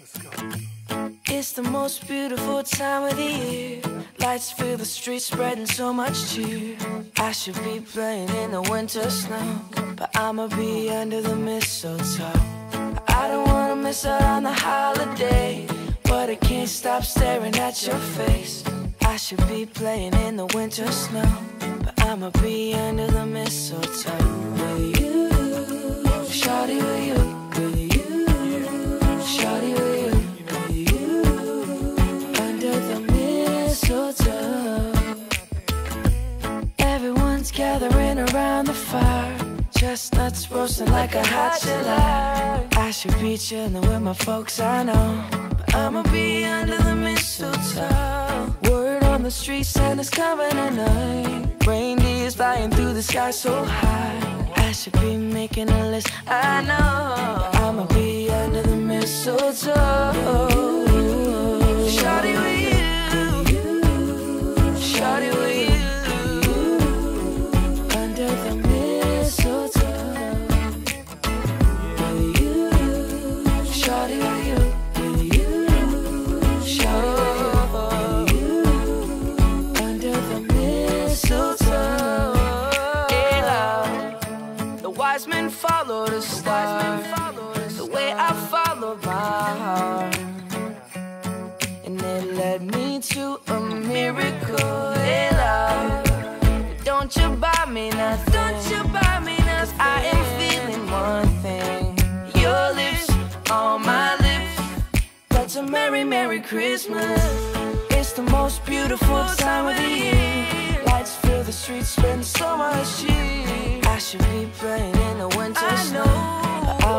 It's the most beautiful time of the year. Lights fill the streets, spreading so much cheer. I should be playing in the winter snow, but I'ma be under the mistletoe. I don't wanna miss out on the holiday, but I can't stop staring at your face. I should be playing in the winter snow, but I'ma be under the mistletoe. With you, shawty, with you, with you, shawty, with you, with you, under the mistletoe. Everyone's gathering around the fire, chestnuts roasting like a hot July. I should be chilling with my folks, I know, but I'ma be under the mistletoe. Word on the street, Santa's coming tonight. Reindeer's flying through the sky so high. I should be making a list, I know, but I'ma be under the mistletoe. Shawty with you, shawty with you, under the mistletoe. With you, shawty with you, with you, shawty with you, under the mistletoe. The wise men follow the star, the way I followed my heart, and it led me to a miracle. Hey, love, don't you buy me nothing, don't you buy me nothing. I am feeling one thing, your lips on my lips. That's a merry, merry Christmas. It's the most beautiful time of the year. Lights fill the streets, spend so much cheer. I should be playing in the winter snow, but